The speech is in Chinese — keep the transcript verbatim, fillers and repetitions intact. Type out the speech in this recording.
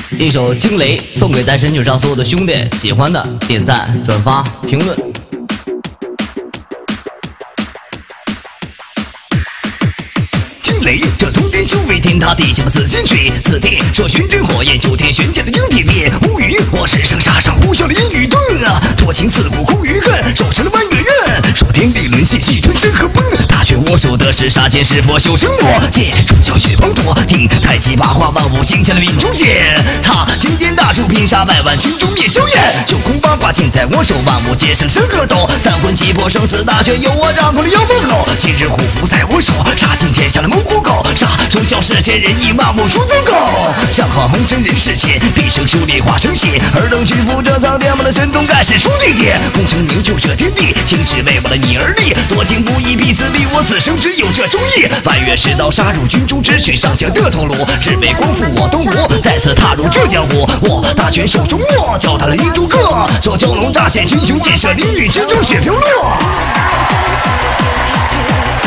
一首《惊雷》送给在神曲上所有的兄弟，喜欢的点赞、转发、评论。 惊雷，这通天修为，天塌地陷不死心锤。此地说玄真火焰，九天玄剑的惊天灭。乌云，我是生杀上呼啸的阴雨盾啊，多情自古空余恨，守成了弯月刃。说天地沦陷，气吞山河崩。大权我手的是杀剑是佛修承诺，借主教血滂沱，听太极八卦万物形成了命中线。他惊天大柱，拼杀百万群众灭硝烟。九空八卦尽在我手，万物皆生生和斗。三魂七魄生死大权由我掌控了妖风后，今日虎符在我手，杀尽天下的猛虎狗。杀忠孝世贤人义，万物孰曾狗？向好蒙真人世间，毕生修炼化成血。尔等屈服这苍天，我的神通盖世数地界。功成名就这天地，青史为我的你而立。多情不义必自毙，我此生只有这忠义。半月世道杀入军中，只取上将的头颅，只为光复我东吴，再次踏入这江湖。我大权手中握，叫他了一柱客。这蛟龙乍现，群雄尽射，淋雨之中血飘落。